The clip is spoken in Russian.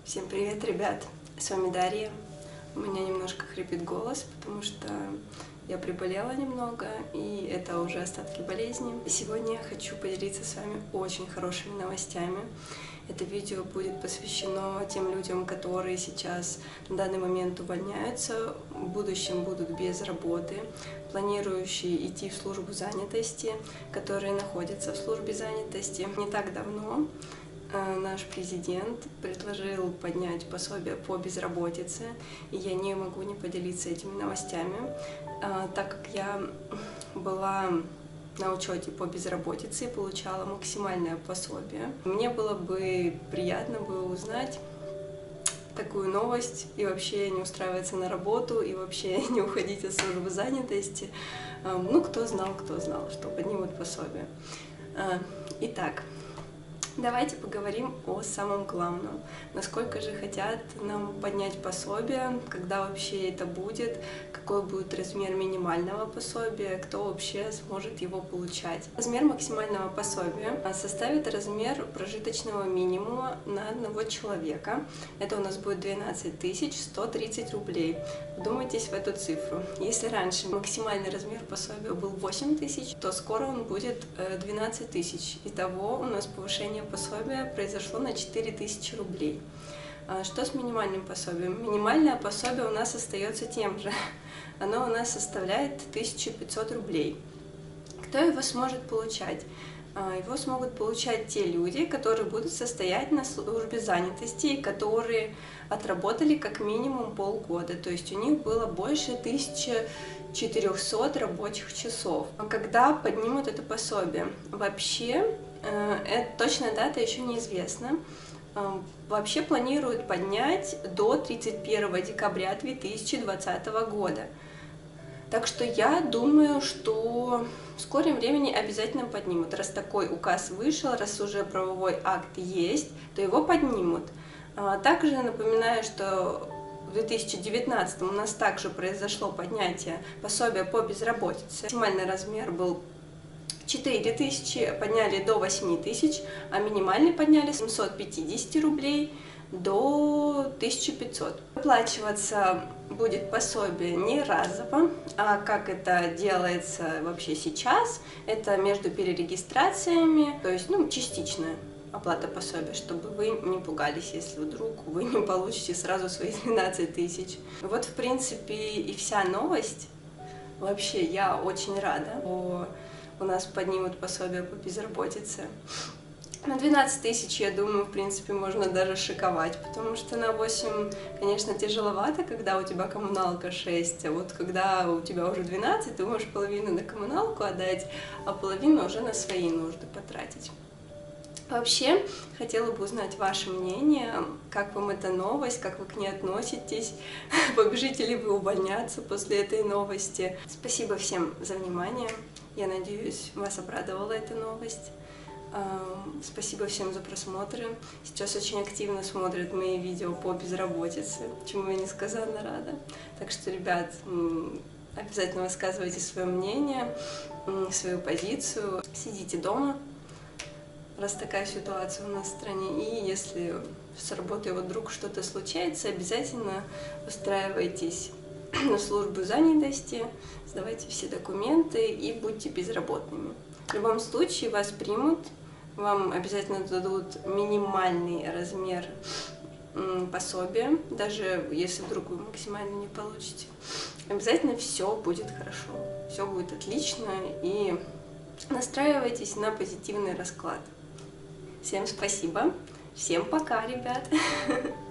Всем привет, ребят! С вами Дарья. У меня немножко хрипит голос, потому что я приболела немного, и это уже остатки болезни. И сегодня я хочу поделиться с вами очень хорошими новостями. Это видео будет посвящено тем людям, которые сейчас на данный момент увольняются, в будущем будут без работы, планирующие идти в службу занятости, которые находятся в службе занятости. Не так давно наш президент предложил поднять пособие по безработице, и я не могу не поделиться этими новостями, так как я была на учете по безработице и получала максимальное пособие. Мне было бы приятно узнать такую новость и вообще не устраиваться на работу, и вообще не уходить от службы занятости. Ну, кто знал, что поднимут пособие. Итак, давайте поговорим о самом главном. Насколько же хотят нам поднять пособие, когда вообще это будет, какой будет размер минимального пособия, кто вообще сможет его получать. Размер максимального пособия составит размер прожиточного минимума на одного человека. Это у нас будет 12 130 рублей. Вдумайтесь в эту цифру. Если раньше максимальный размер пособия был 8 тысяч, то скоро он будет 12 тысяч. Итого у нас повышение пособия произошло на 4000 рублей. Что с минимальным пособием? Минимальное пособие у нас остается тем же. Оно у нас составляет 1500 рублей. Кто его сможет получать? Его смогут получать те люди, которые будут состоять на службе занятости и которые отработали как минимум полгода. То есть у них было больше 1400 рабочих часов. Когда поднимут это пособие? Вообще, точная дата еще неизвестна. Вообще планируют поднять до 31 декабря 2020 года. Так что я думаю, что в скором времени обязательно поднимут. Раз такой указ вышел, раз уже правовой акт есть, то его поднимут. Также напоминаю, что в 2019 у нас также произошло поднятие пособия по безработице. Максимальный размер был 4000, подняли до 8000, а минимальный подняли с 750 рублей до 1500. Выплачиваться будет пособие не разово, а как это делается вообще сейчас, это между перерегистрациями, то есть частичная оплата пособия, чтобы вы не пугались, если вдруг вы не получите сразу свои 12 тысяч. Вот, в принципе, и вся новость. Вообще, я очень рада, что у нас поднимут пособие по безработице. На 12 тысяч, я думаю, в принципе, можно даже шиковать, потому что на 8, конечно, тяжеловато, когда у тебя коммуналка 6, а вот когда у тебя уже 12, ты можешь половину на коммуналку отдать, а половину уже на свои нужды потратить. Вообще, хотела бы узнать ваше мнение, как вам эта новость, как вы к ней относитесь, побежите ли вы увольняться после этой новости. Спасибо всем за внимание, я надеюсь, вас обрадовала эта новость. Спасибо всем за просмотры. Сейчас очень активно смотрят мои видео по безработице, чему я несказанно рада. Так что, ребят, обязательно высказывайте свое мнение, свою позицию. Сидите дома, раз такая ситуация у нас в стране. И если с работой вдруг что-то случается, обязательно устраивайтесь на службу занятости, сдавайте все документы и будьте безработными. В любом случае вас примут, вам обязательно дадут минимальный размер пособия, даже если вдруг вы максимально не получите. Обязательно все будет хорошо, все будет отлично, и настраивайтесь на позитивный расклад. Всем спасибо, всем пока, ребят!